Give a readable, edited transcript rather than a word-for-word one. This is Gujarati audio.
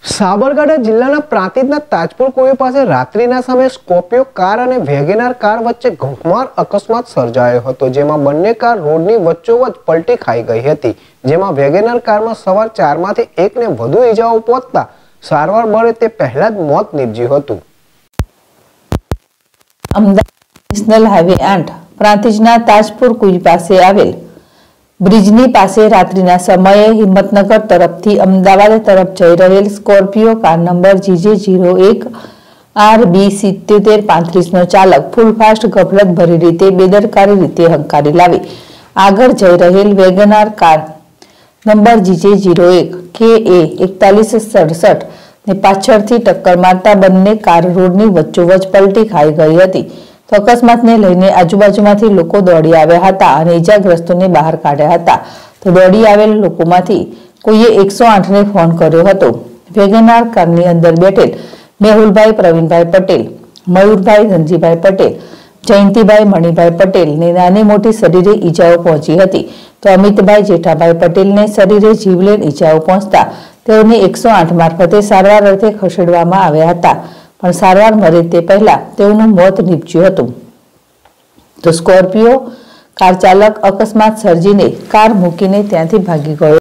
સાબરકાંઠા જિલ્લાના પ્રાંતિજના તાજપુર કોવી પાસે રાત્રિના સમયે સ્કોર્પિયો કાર અને વેગેનાર કાર વચ્ચે ઘોંઘમાર અકસ્માત સર્જાયો હતો, જેમાં બંને કાર રોડની વચ્ચોવચ્ચ પલટી ખાઈ ગઈ હતી, જેમાં વેગેનાર કારમાં સવાર 4માંથી એકને વધુ ઈજાઓ પહોંચતા સારવાર મળે તે પહેલા જ મોત નીપજ્યું હતું। અમદાવાદ નેશનલ હાઈવે 8 પ્રાંતિજના તાજપુર કોવી પાસે આવેલ બ્રિજની પાસે રાત્રિના સમયે હિંમતનગર તરફથી અમદાવાદ તરફ જઈ રહેલ Scorpio car number GJ01 RB 7735 નો ચાલક ફૂલ ફાસ્ટ ગફલત ભરી રીતે બેદરકારી રીતે હંકારી લાવી આગળ જઈ રહેલ Wagon R car number GJ01 KA 4167 ને પાછળથી ટક્કર મારતા બંને કાર રોડની વચ્ચોવચ્ચ પલટી ખાઈ ગઈ હતી। તો અકસ્માતને લઈને આજુબાજુમાંથી લોકો દોડી આવ્યા હતા અને ઈજાગ્રસ્તોને બહાર કાઢ્યા હતા। તો દોડી આવેલ લોકોમાંથી કોઈએ 108 ને ફોન કર્યો હતો। વેગનાર કારની અંદર બેઠેલ મેહુલભાઈ પ્રવીણભાઈ પટેલ, મયુરભાઈ ધનજીભાઈ પટેલ, જયંતિભાઈ મણિભાઈ પટેલને નાની મોટી શરીરે ઈજાઓ પહોંચી હતી। તો અમિતભાઈ જેઠાભાઈ પટેલને શરીરે જીવલેણ ઈજાઓ પહોંચતા તેઓને 108 મારફતે સારવાર અર્થે ખસેડવામાં આવ્યા હતા, પણ સારવાર મળે તે પહેલા તેઓનું મોત નીપજ્યું હતું। તો સ્કોર્પિયો કાર ચાલક અકસ્માત સર્જીને કાર મૂકીને ત્યાંથી ભાગી ગયો।